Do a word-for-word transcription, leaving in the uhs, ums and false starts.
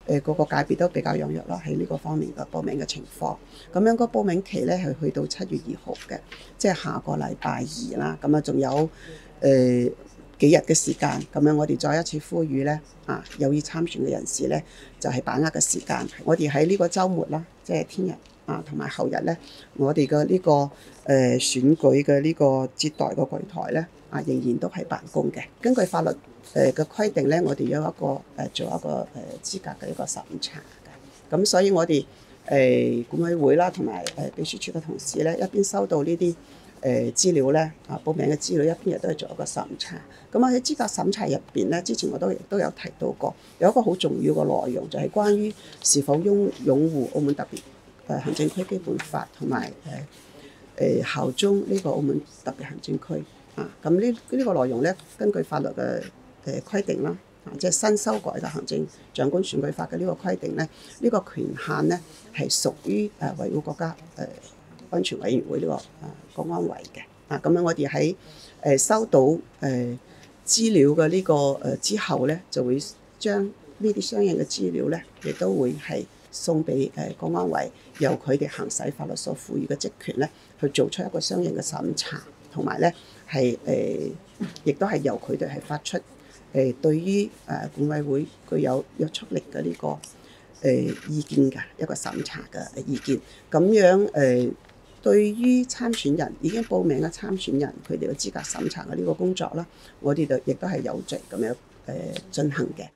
誒個個界別都比較踴躍啦，喺呢個方面嘅報名嘅情況。咁樣個報名期咧係去到七月二號嘅，即係下個禮拜二啦。咁啊，仲有誒、呃、幾日嘅時間。咁樣我哋再一次呼籲咧，啊有意參選嘅人士咧，就係、是、把握嘅時間。我哋喺呢個週末啦，即係聽日啊同埋後日咧，我哋嘅呢個誒、呃、選舉嘅呢個接待個櫃台咧，啊仍然都係辦公嘅。根據法律誒嘅規定咧，我哋有一個誒、呃、做一個誒、呃、資格嘅一個審查嘅。咁所以我哋誒、呃、管委會啦，同埋誒秘書處嘅同事咧，一邊收到呢啲誒資料咧，啊報名嘅資料，一邊亦都係做一個審查。咁喺資格審查入邊咧，之前我都亦都有提到過，有一個好重要嘅內容，就係、是、關於是否擁擁護澳門特別誒行政區基本法，同埋誒誒效忠呢個澳門特別行政區啊。咁呢呢個內容咧，根據法律嘅誒規定啦，啊即係新修改嘅行政長官選舉法嘅呢個規定咧，呢、呢個權限咧係屬於誒維護國家誒、呃、安全委員會呢、呢個誒、呃、公安委嘅啊。咁樣我哋喺誒收到誒、呃、資料嘅呢、呢個誒、呃、之後咧，就會將呢啲相應嘅資料咧，亦都會係送俾誒公安委，由佢哋行使法律所賦予嘅職權咧，去做出一個相應嘅審查，同埋咧係誒，亦都係由佢哋係發出誒、呃、對於誒、呃、管委會具有約束力嘅呢、這個誒、呃、意見嘅一個審查嘅意見。咁樣誒、呃，對於參選人已經報名嘅參選人，佢哋嘅資格審查嘅呢個工作啦，我哋就亦都係有序咁樣誒進行嘅。